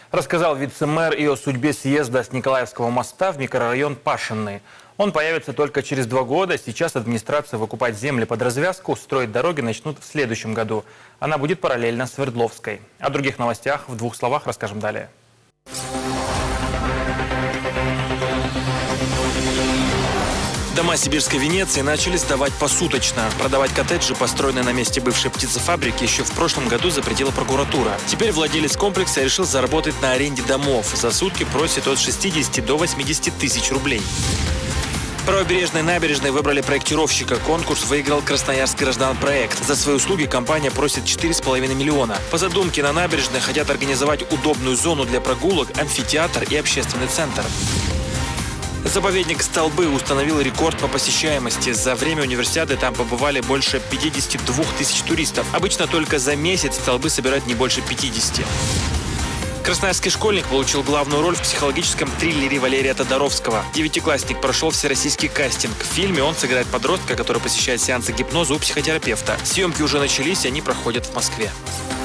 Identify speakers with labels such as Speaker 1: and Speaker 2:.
Speaker 1: Рассказал вице-мэр и о судьбе съезда с Николаевского моста в микрорайон Пашинный. Он появится только через 2 года. Сейчас администрация выкупать земли под развязку, строить дороги начнут в следующем году. Она будет параллельно Свердловской. О других новостях в 2 словах расскажем далее. Дома сибирской Венеции начали сдавать посуточно. Продавать коттеджи, построенные на месте бывшей птицефабрики, еще в прошлом году запретила прокуратура. Теперь владелец комплекса решил заработать на аренде домов. За сутки просит от 60 до 80 тысяч рублей. Правобережной набережной выбрали проектировщика. Конкурс выиграл Красноярский гражданпроект. За свои услуги компания просит 4,5 миллиона. По задумке на набережной хотят организовать удобную зону для прогулок, амфитеатр и общественный центр. Заповедник Столбы установил рекорд по посещаемости. За время универсиады там побывали больше 52 тысяч туристов. Обычно только за месяц Столбы собирают не больше 50. Красноярский школьник получил главную роль в психологическом триллере Валерия Тодоровского. 9-классник прошел всероссийский кастинг. В фильме он сыграет подростка, который посещает сеансы гипноза у психотерапевта. Съемки уже начались, и они проходят в Москве.